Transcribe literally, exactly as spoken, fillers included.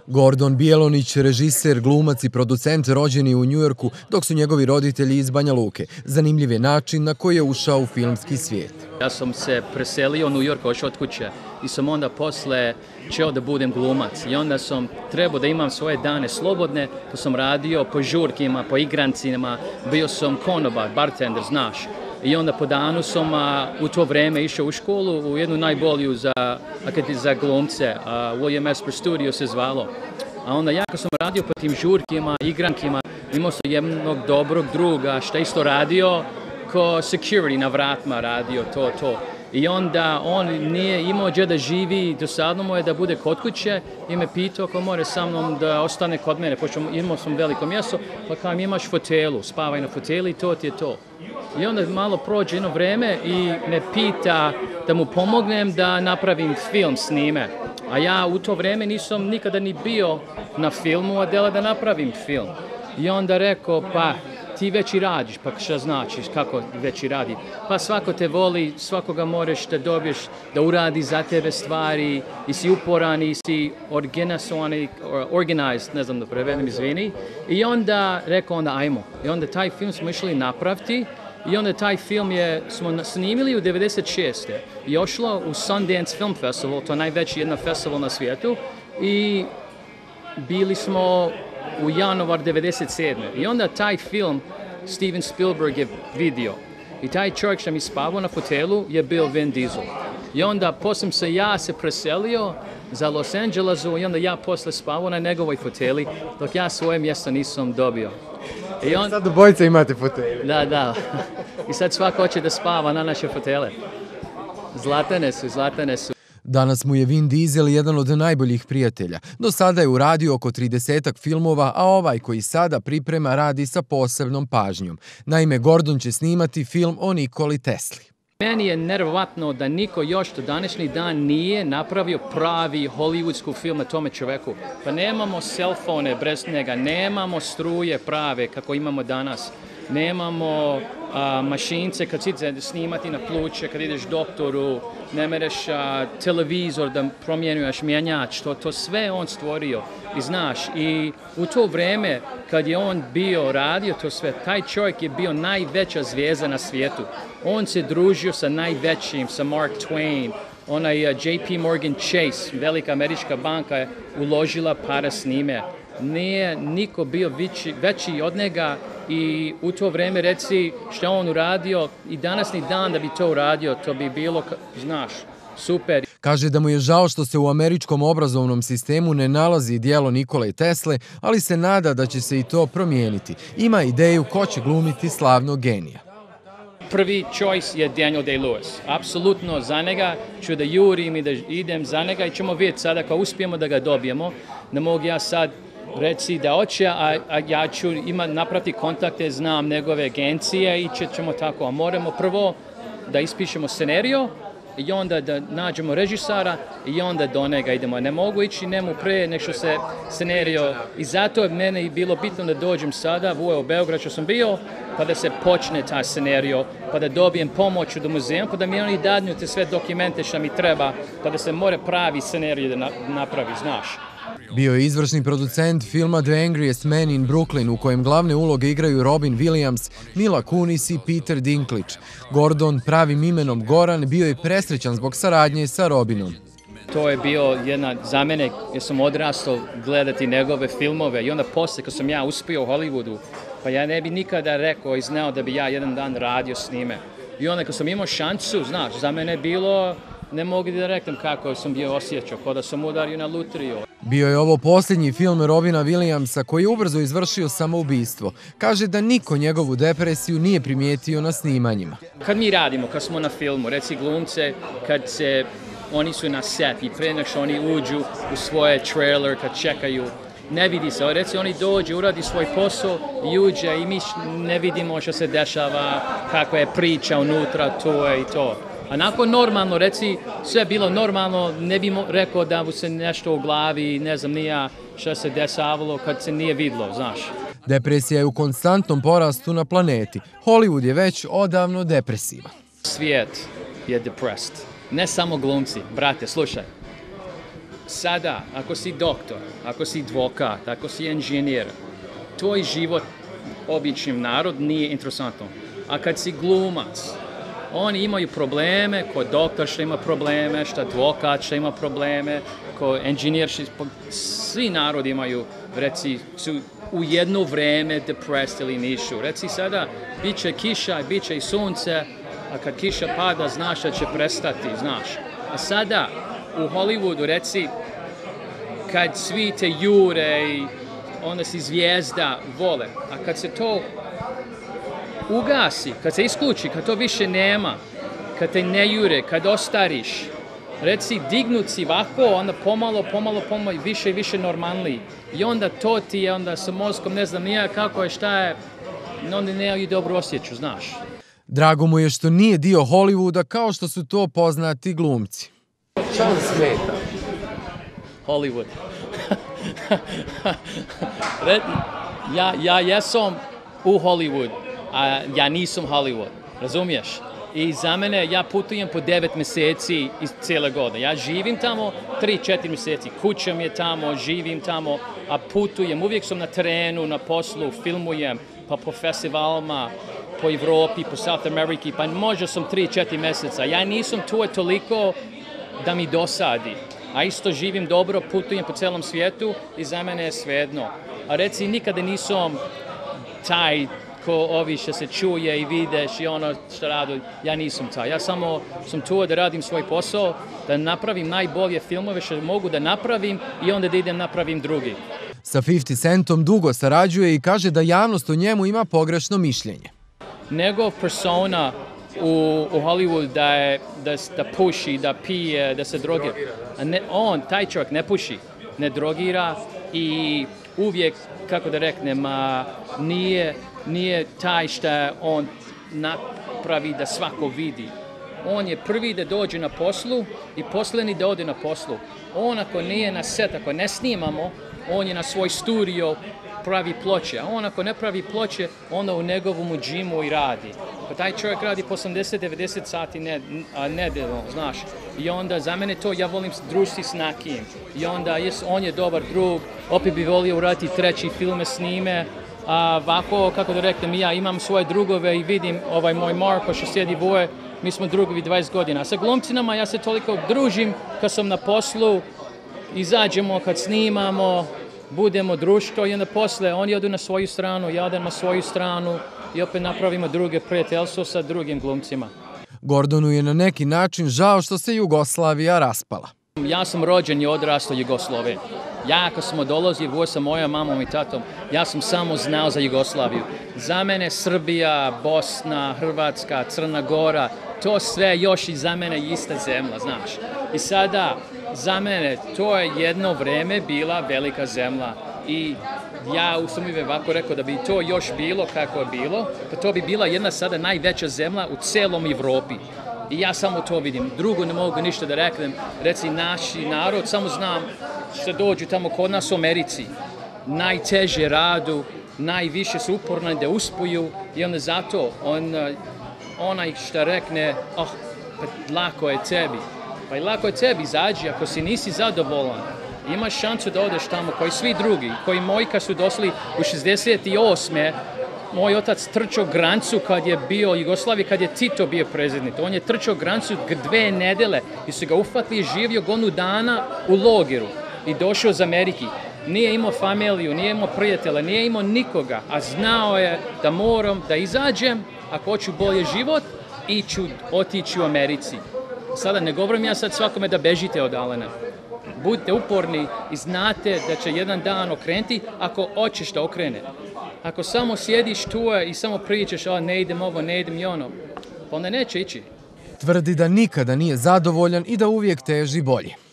Gordon Bjelonić, režiser, glumac i producent rođeni u Njujorku, dok su njegovi roditelji iz Banja Luke. Zanimljiv je način na koji je ušao u filmski svijet. Ja sam se preselio u New York još od kuće i sam onda posle čeo da budem glumac. I onda sam trebao da imam svoje dane slobodne, pa sam radio po žurkima, po igrancima, bio sam konobar, bartender, znaš. I onda po danu sam a, u to vreme išao u školu, u jednu najbolju za, za glumce, a, William Esper Studio se zvalo. A onda ja kad sam radio po tim žurkima, igrankima, imao sam jednog dobrog druga što isto radio ko security na vratima radio, to, to. I onda on nije imao gdje da živi, dosadno mu je da bude kod kuće i me pitao ako more sa mnom da ostane kod mene, pošto imao sam veliko mjesto, pa kao imaš fotelu, spavaj na foteli, to ti je to. I onda malo prođe jedno vreme i me pita da mu pomognem da napravim film s njime. A ja u to vreme nisam nikada ni bio na filmu, a dela da napravim film. I onda rekao, pa ti već i radiš, pa šta znači, kako već i radi? Pa svako te voli, svakoga moraš da dobiješ da uradi za tebe stvari, i si uporan, i si organized, ne znam da prevedem, izvini. I onda rekao, onda ajmo. I onda taj film smo išli napraviti. I onda taj film je, smo snimili u devedeset šeste i ošlo u Sundance Film Festival, to je najveći jedan festival na svijetu, i bili smo u januar devedeset sedme. I onda taj film Steven Spielberg je vidio. I taj čovjek što mi spavao na fotelu je bio Vin Diesel. I onda poslije se ja se preselio za Los Angelesu i onda ja posle spavao na njegovoj foteli, dok ja svoje mjesto nisam dobio. I on... Sad obojica imate fotele. Da, da. I sad svako hoće da spava na naše fotele. Zlatane su, zlatane su. Danas mu je Vin Diesel jedan od najboljih prijatelja. Do sada je uradio oko tridesetak filmova, a ovaj koji sada priprema radi sa posebnom pažnjom. Naime, Gordon će snimati film o Nikoli Tesli. Meni je nevjerovatno da niko još do današnji dan nije napravio pravi hollywoodsku film na tome čoveku. Pa nemamo selfone bez njega, nemamo struje prave kako imamo danas. Nemamo a, mašince kad ideš snimati na pluće, kad ideš doktoru, ne mereš a, televizor da promjenjuješ mjenjač, to, to sve on stvorio. I znaš, i u to vrijeme kad je on bio radio to sve, taj čovjek je bio najveća zvijezda na svijetu. On se družio sa najvećim, sa Mark Twain, onaj uh, J P Morgan Chase, velika američka banka je uložila para s njime. Nije niko bio veći, veći od njega i u to vrijeme reci što on uradio i danasni dan da bi to uradio, to bi bilo, znaš, super. Kaže da mu je žao što se u američkom obrazovnom sistemu ne nalazi djelo Nikole Tesle, ali se nada da će se i to promijeniti. Ima ideju ko će glumiti slavnog genija. Prvi choice je Daniel Day-Lewis. Apsolutno za njega ću da jurim i da idem za njega i ćemo vidjeti sada ako uspijemo da ga dobijemo. Ne mogu ja sad reci da hoće, a, a ja ću ima napraviti kontakte, znam njegove agencije i ćemo tako. A moramo prvo da ispišemo scenarijo i onda da nađemo režisara i onda do njega idemo. Ne mogu ići njemu pre nek što se scenarijo. I zato je mene bilo bitno da dođem sada u Beograd što sam bio, pa da se počne taj scenarijo, pa da dobijem pomoć od muzeja, pa da mi oni dadnu te sve dokumente što mi treba, pa da se more pravi scenarijo da napravi, znaš. Bio je izvršni producent filma The Angriest Man in Brooklyn, u kojem glavne uloge igraju Robin Williams, Mila Kunis i Peter Dinklage. Gordon, pravim imenom Goran, bio je presrećan zbog saradnje sa Robinom. To je bio jedna, za mene, jer sam odrastao gledati njegove filmove i onda poslije kad sam ja uspio u Hollywoodu, pa ja ne bi nikada rekao i znao da bi ja jedan dan radio s njime. I onda kad sam imao šansu, znaš, za mene je bilo, ne mogu da reknem kako sam bio osjećao, kao da sam udario na lutriju. Bio je ovo posljednji film Robina Williamsa koji je ubrzo izvršio samoubistvo. Kaže da niko njegovu depresiju nije primijetio na snimanjima. Kad mi radimo, kad smo na filmu, reci glumce, kad se oni su na set i pre nego što oni uđu u svoje trailer, kad čekaju, ne vidi se. Reci oni dođe, uradi svoj posao i uđe i mi ne vidimo što se dešava, kakva je priča unutra, to je i to. A nakon normalno, reci, sve bilo normalno, ne bi rekao da mu se nešto u glavi, ne znam nija što se desavalo kad se nije vidlo, znaš. Depresija je u konstantnom porastu na planeti. Hollywood je već odavno depresivan. Svijet je depressed. Ne samo glumci. Brate, slušaj. Sada, ako si doktor, ako si advokat, ako si inženjer, tvoj život običnim narod nije interesantno. A kad si glumac, oni imaju probleme, ko doktor što ima probleme, što advokat što ima probleme, ko inženjer što... Svi narodi imaju, reci, su u jedno vreme depressed ili nišu. Reci sada, bit će kiša, bit će i sunce, a kad kiša pada, znaš da će prestati, znaš. A sada, u Hollywoodu, reci, kad svi te jure i onda si zvijezda, vole. A kad se to ugasi, kad se isključi, kad to više nema, kad te ne jure, kad ostariš, reci, dignut si ovako, onda pomalo, pomalo, pomalo, više i više normalniji. I onda to ti je onda sa mozkom, ne znam nija kako je, šta je, onda ne i dobro osjeću, znaš. Drago mu je što nije dio Hollywooda kao što su to poznati glumci. Šta vam smeta? Hollywood. ja, ja jesam u Hollywood, a ja nisam Hollywood, razumiješ? I za mene, ja putujem po devet mjeseci iz cijele godine. Ja živim tamo tri četiri mjeseci, kuća mi je tamo, živim tamo, a putujem, uvijek sam na terenu, na poslu, filmujem, pa po festivalima, po Evropi, po South Americi, pa možda sam tri četiri mjeseca. Ja nisam tu toliko da mi dosadi. A isto živim dobro, putujem po cijelom svijetu i za mene je svejedno. A reci, nikada nisam taj ko ovi što se čuje i videš i ono što radu, ja nisam taj. Ja samo sam tu da radim svoj posao, da napravim najbolje filmove što mogu da napravim i onda da idem napravim drugi. Sa pedeset Centom dugo sarađuje i kaže da javnost o njemu ima pogrešno mišljenje. Njegov persona u, u Hollywood da, je, da, da puši, da pije, da se drogira. A ne, on, taj čovjek ne puši, ne drogira i uvijek, kako da reknem, a, nije, nije taj što on napravi da svako vidi. On je prvi da dođe na poslu i posljednji da ode na poslu. On ako nije na set, ako ne snimamo, on je na svoj studio, pravi ploče. A on ako ne pravi ploče, onda u njegovom džimu i radi. Pa taj čovjek radi po osamdeset do devedeset sati nedeljno, znaš. I onda za mene to, ja volim družiti s nekim. I onda jes, on je dobar drug, opet bi volio uraditi treći filme s njime. A ovako, kako da reknem, ja imam svoje drugove i vidim ovaj moj Marko što sjedi boje, mi smo drugovi dvadeset godina. A sa glumcinama ja se toliko družim kad sam na poslu, izađemo kad snimamo, budemo društvo i onda posle oni odu na svoju stranu, ja odem na svoju stranu i opet napravimo druge prijateljstvo sa drugim glumcima. Gordonu je na neki način žao što se Jugoslavija raspala. Ja sam rođen i odrastao u Jugoslaviji. Ja kad smo dolazili sa mojom mamom i tatom, ja sam samo znao za Jugoslaviju. Za mene Srbija, Bosna, Hrvatska, Crna Gora, to sve još i za mene ista zemlja, znaš. I sada, za mene, to je jedno vreme bila velika zemlja. I ja sam uvijek ovako rekao da bi to još bilo kako je bilo, da to bi bila jedna sada najveća zemlja u celom Evropi. I ja samo to vidim. Drugo ne mogu ništa da reknem. Reci, naši narod, samo znam što dođu tamo kod nas u Americi. Najteže radu, najviše su uporni da uspuju i onda zato on, onaj što rekne, oh, pa lako je tebi. Pa i lako je tebi, izađi, ako si nisi zadovoljan. Imaš šansu da odeš tamo koji svi drugi, koji moji kad su došli u šezdeset osme moj otac trčao granicu kad je bio Jugoslavija, kad je Tito bio prezident. On je trčao granicu dve nedele i su ga uhvatili i živio godinu dana u logeru i došao iz Amerike. Nije imao familiju, nije imao prijatelja, nije imao nikoga, a znao je da moram da izađem ako hoću bolje život i ću otići u Americi. Sada ne govorim ja sad svakome da bežite od Alena. Budite uporni i znate da će jedan dan okrenuti ako hoćeš da okrene. Ako samo sjediš tu i samo pričaš, a ne idem ovo, ne idem i ono, pa onda neće ići. Tvrdi da nikada nije zadovoljan i da uvijek teži bolje.